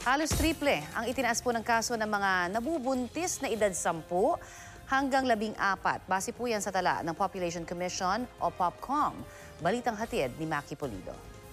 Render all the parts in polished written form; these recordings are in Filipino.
Halos triple ang itinaas po ng kaso ng mga nabubuntis na edad 10 hanggang 14. Base po yan sa tala ng Population Commission o POPCOM. Balitang hatid ni Maki Pulido.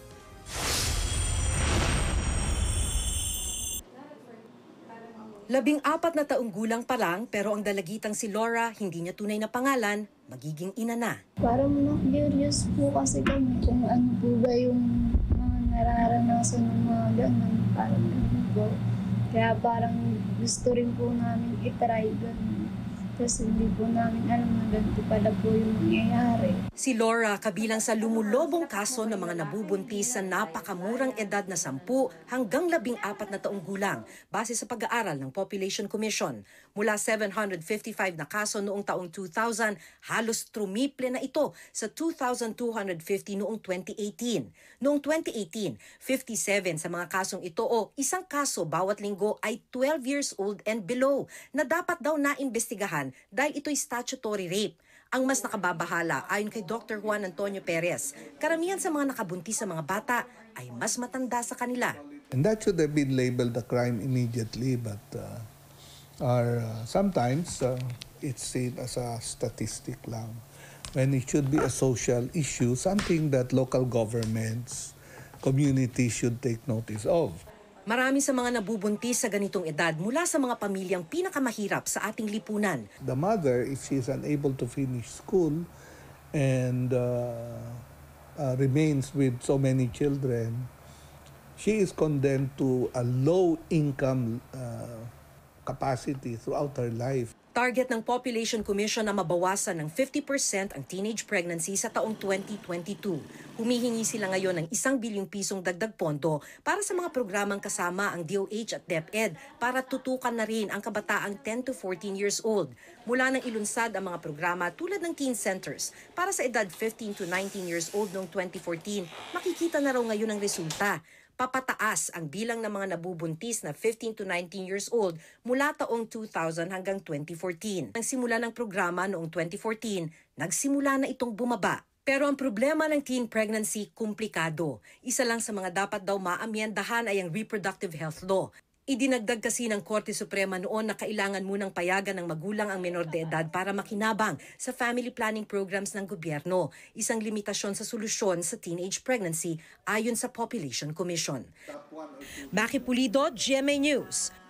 Labing-apat na taong gulang pa lang pero ang dalagitang si Laura, hindi niya tunay na pangalan, magiging ina na. Parang na-curious po kasi kami kung ano po ba yung mga nararanasan ng mga ganun. Parang ganun po. Kaya parang gusto rin po namin itry ganun. Kasi hindi po namin alam na ganito pala po yung nangyayari. Si Laura kabilang sa lumulobong kaso ng mga nabubuntis sa napakamurang edad na 10 hanggang 14 na taong gulang base sa pag-aaral ng Population Commission. Mula 755 na kaso noong taong 2000, halos trumiple na ito sa 2,250 noong 2018. Noong 2018, 57 sa mga kasong ito o isang kaso bawat linggo ay 12 years old and below na dapat daw naimbestigahan dahil ito'y statutory rape. Ang mas nakababahala ayon kay Dr. Juan Antonio Perez, karamihan sa mga nakabuntis sa mga bata ay mas matanda sa kanila. And that should have been labeled a crime immediately, but sometimes it's seen as a statistic lang. When it should be a social issue, something that local governments, communities should take notice of. Marami sa mga nabubuntis sa ganitong edad mula sa mga pamilyang pinakamahirap sa ating lipunan. The mother, if she is unable to finish school and remains with so many children, she is condemned to a low income capacity throughout her life. Target ng Population Commission na mabawasan ng 50% ang teenage pregnancy sa taong 2022. Humihingi sila ngayon ng 1 bilyong pisong dagdag pondo para sa mga programang kasama ang DOH at DepEd para tutukan na rin ang kabataang 10 to 14 years old. Mula nang ilunsad ang mga programa tulad ng teen centers para sa edad 15 to 19 years old noong 2014, makikita na raw ngayon ang resulta. Papataas ang bilang ng mga nabubuntis na 15 to 19 years old mula taong 2000 hanggang 2014. Nang simula ng programa noong 2014, nagsimula na itong bumaba. Pero ang problema ng teen pregnancy, komplikado. Isa lang sa mga dapat daw maamyendahan ay ang reproductive health law. Idinagdag kasi ng Korte Suprema noon na kailangan munang payagan ng magulang ang menor de edad para makinabang sa family planning programs ng gobyerno, isang limitasyon sa solusyon sa teenage pregnancy ayon sa Population Commission. Maki Pulido, GMA News.